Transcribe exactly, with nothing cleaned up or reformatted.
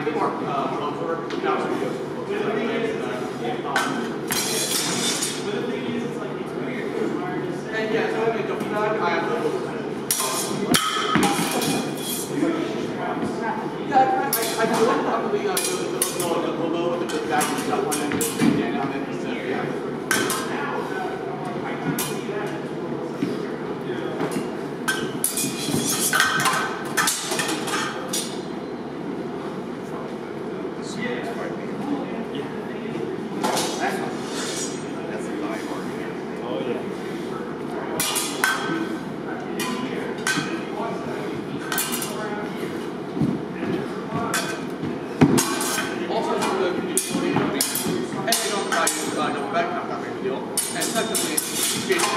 did more uh, close work. Now it's videos. But the thing is, it's like it's weird. And yeah, so when I don't that, I have the little. Yeah, I, I, I feel like probably uh, the the the below the the back and stuff on it. Yeah, on it. So yeah. Back, not that big a deal. And secondly,